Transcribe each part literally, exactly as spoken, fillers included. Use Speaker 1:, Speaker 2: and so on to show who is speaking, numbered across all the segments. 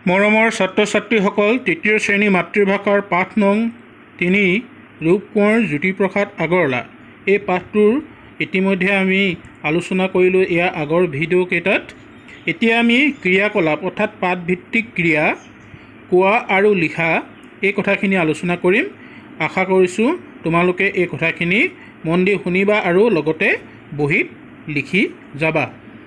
Speaker 1: মৰমৰ ছাত্ৰ ছাত্ৰীসকল, তৃতীয় শ্ৰেণী মাতৃভাষাৰ পাঠ নং তিনি ৰূপ কোঁৱৰ জ্যোতিপ্ৰসাদ আগৰৱালা। এই পাঠটোৰ ইতিমধ্যে আমি আলোচনা কৰিলোঁ ইয়াৰ আগৰ ভিডিঅ' কেইটাত। এতিয়া আমি ক্ৰিয়াকলাপ অৰ্থাৎ পাঠভিত্তিক ক্ৰিয়া কোৱা আৰু লিখা এই কথাখিনি আলোচনা কৰিম। আশা কৰিছোঁ তোমালোকে এই কথাখিনি মন দি শুনিবা আৰু লগতে বহীত লিখি যাবা।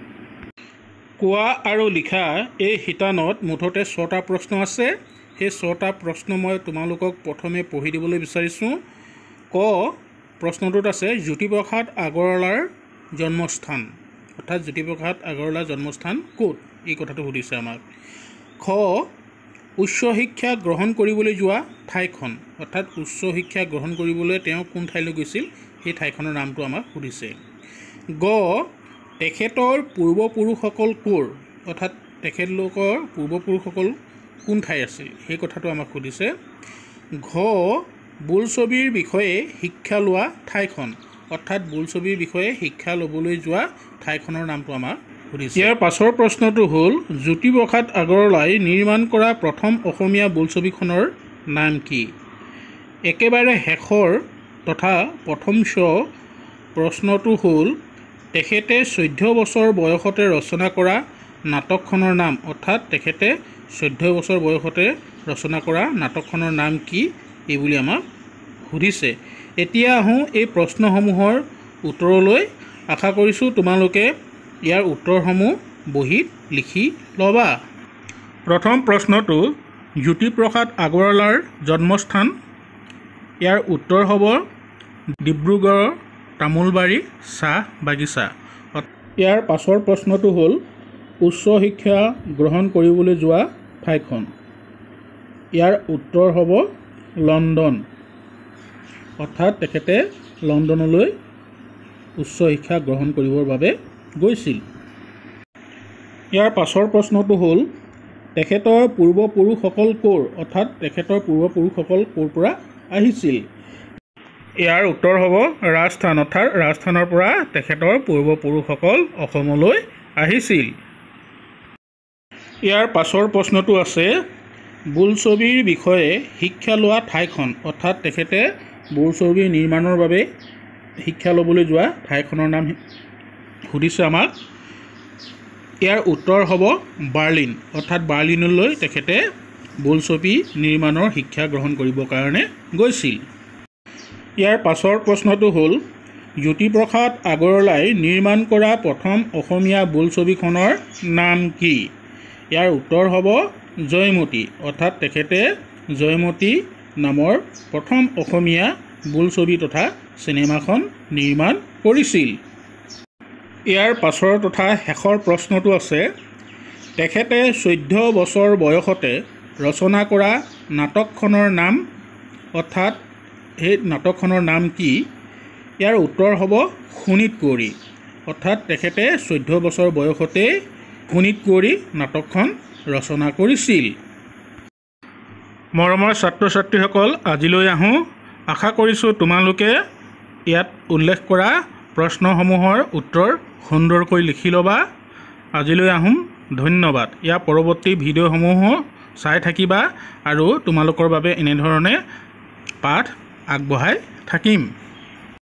Speaker 1: কোৱা আৰু লিখা এই শিতানত মুঠতে ছটা প্ৰশ্ন আছে। সেই ছটা প্ৰশ্ন মই তোমালোকক প্ৰথমে পঢ়ি দিবলৈ বিচাৰিছোঁ। ক প্ৰশ্নটোত আছে জ্যোতিপ্ৰসাদ আগৰৱালাৰ জন্মস্থান, অৰ্থাৎ জ্যোতিপ্ৰসাদ আগৰৱালাৰ জন্মস্থান ক'ত, এই কথাটো সুধিছে আমাক। খ উচ্চ শিক্ষা গ্ৰহণ কৰিবলৈ যোৱা ঠাইখন, অৰ্থাৎ উচ্চ শিক্ষা গ্ৰহণ কৰিবলৈ তেওঁ কোন ঠাইলৈ গৈছিল সেই ঠাইখনৰ নামটো আমাক সুধিছে। গ তেখেতৰ পূৰ্বপুৰুষসকল ক'ৰ, অৰ্থাৎ তেখেতলোকৰ পূৰ্বপুৰুষসকল কোন ঠাই আছিল সেই কথাটো আমাক সুধিছে। ঘ বোলছবিৰ বিষয়ে শিক্ষা লোৱা ঠাইখন, অৰ্থাৎ বোলছবিৰ বিষয়ে শিক্ষা ল'বলৈ যোৱা ঠাইখনৰ নামটো আমাক সুধিছে। ইয়াৰ পাছৰ প্ৰশ্নটো হ'ল জ্যোতিপ্ৰসাদ আগৰৱালাই নিৰ্মাণ কৰা প্ৰথম অসমীয়া বোলছবিখনৰ নাম কি। একেবাৰে শেষৰ তথা প্ৰথম ছ প্ৰশ্নটো হ'ল তেখেতে চৈধ্য বছৰ বয়সতে ৰচনা কৰা নাটকখনৰ নাম, অৰ্থাৎ তেখেতে চৈধ্য বছৰ বয়সতে ৰচনা কৰা নাটকখনৰ নাম কি এই বুলি আমাক সুধিছে। এতিয়া আহোঁ এই প্ৰশ্নসমূহৰ উত্তৰলৈ। আশা কৰিছোঁ তোমালোকে ইয়াৰ উত্তৰসমূহ বহীত লিখি ল'বা। প্ৰথম প্ৰশ্নটো জ্যোতিপ্ৰসাদ আগৰৱালাৰ জন্মস্থান, ইয়াৰ উত্তৰ হ'ব ডিব্ৰুগড়ৰ তামোলবাৰী চাহ বাগিচা। ইয়াৰ পাছৰ প্ৰশ্নটো হ'ল উচ্চ শিক্ষা গ্ৰহণ কৰিবলৈ যোৱা ঠাইখন, ইয়াৰ উত্তৰ হ'ব লণ্ডন, অৰ্থাৎ তেখেতে লণ্ডনলৈ উচ্চ শিক্ষা গ্ৰহণ কৰিবৰ বাবে গৈছিল। ইয়াৰ পাছৰ প্ৰশ্নটো হ'ল তেখেতৰ পূৰ্বপুৰুষসকল ক'ৰ, অৰ্থাৎ তেখেতৰ পূৰ্বপুৰুষসকল ক'ৰ পৰা আহিছিল। ইয়াৰ উত্তৰ হ'ব ৰাজস্থান, অৰ্থাৎ ৰাজস্থানৰ পৰা তেখেতৰ পূৰ্বপুৰুষসকল অসমলৈ আহিছিল। ইয়াৰ পাছৰ প্ৰশ্নটো আছে বোলছবিৰ বিষয়ে শিক্ষা লোৱা ঠাইখন, অৰ্থাৎ তেখেতে বোলছবিৰ নিৰ্মাণৰ বাবে শিক্ষা ল'বলৈ যোৱা ঠাইখনৰ নাম সুধিছে আমাক। ইয়াৰ উত্তৰ হ'ব বাৰ্লিন, অৰ্থাৎ বাৰ্লিনলৈ তেখেতে বোলছবি নিৰ্মাণৰ শিক্ষা গ্ৰহণ কৰিবৰ কাৰণে গৈছিল। ইয়াৰ পাছৰ প্ৰশ্নটো হ'ল জ্যোতিপ্ৰসাদ আগৰৱালাই নিৰ্মাণ কৰা প্ৰথম অসমীয়া বোলছবিখনৰ নাম কি। ইয়াৰ উত্তৰ হ'ব জয়মতী, অৰ্থাৎ তেখেতে জয়মতী নামৰ প্ৰথম অসমীয়া বোলছবি তথা চিনেমাখন নিৰ্মাণ কৰিছিল। ইয়াৰ পাছৰ তথা শেষৰ প্ৰশ্নটো আছে তেখেতে চৈধ্য বছৰ বয়সতে ৰচনা কৰা নাটকখনৰ নাম, অৰ্থাৎ সেই নাটকখনৰ নাম কি। ইয়াৰ উত্তৰ হ'ব শোণিতকুঁৱৰী, অৰ্থাৎ তেখেতে চৈধ্য বছৰ বয়সতে শোণিতকুঁৱৰী নাটকখন ৰচনা কৰিছিল। মৰমৰ ছাত্ৰ ছাত্ৰীসকল, আজিলৈ আহোঁ। আশা কৰিছোঁ তোমালোকে ইয়াত উল্লেখ কৰা প্ৰশ্নসমূহৰ উত্তৰ সুন্দৰকৈ লিখি ল'বা। আজিলৈ আহোঁ, ধন্যবাদ। ইয়াৰ পৰৱৰ্তী ভিডিঅ'সমূহো চাই থাকিবা আৰু তোমালোকৰ বাবে এনেধৰণে পাঠ আগবঢ়াই থাকিম।